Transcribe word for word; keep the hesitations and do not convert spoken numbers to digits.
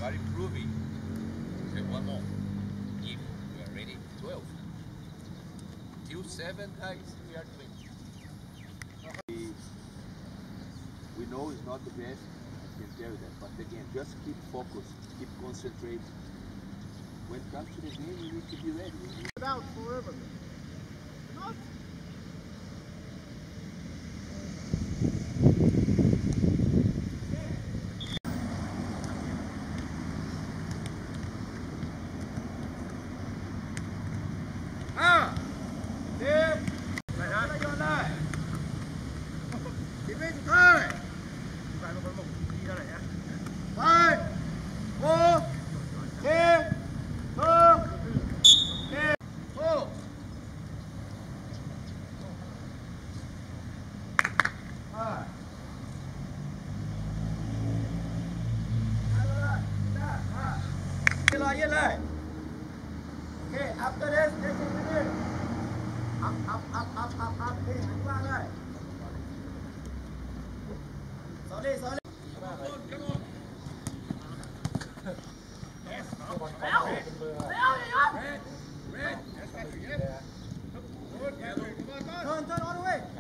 are improving. Okay, one more. If we are ready, twelve. Till seven, guys, we are doing. We, we know it's not the best, I can tell you that, but again, just keep focused, keep concentrated. When it comes to the game, you need to be ready. You need out forever. Not. Ah! Tiếp. Lại hả? Lại dọn lại. Tiếp bên thôi. Lại một con mục đi ra này nhá. Hai. Một. Tiếp. Bốn. Tiếp. Ô. Hai. Yên lại, yên lại. Okay, after this, take it in. Up, up, up, up, up, up. Hey, hành qua đây. Xóa đi, xóa đi. Come on, come on. Yes. Léo. Léo, Léo. Red, red. Yes, yes. Good, turn, turn all the way.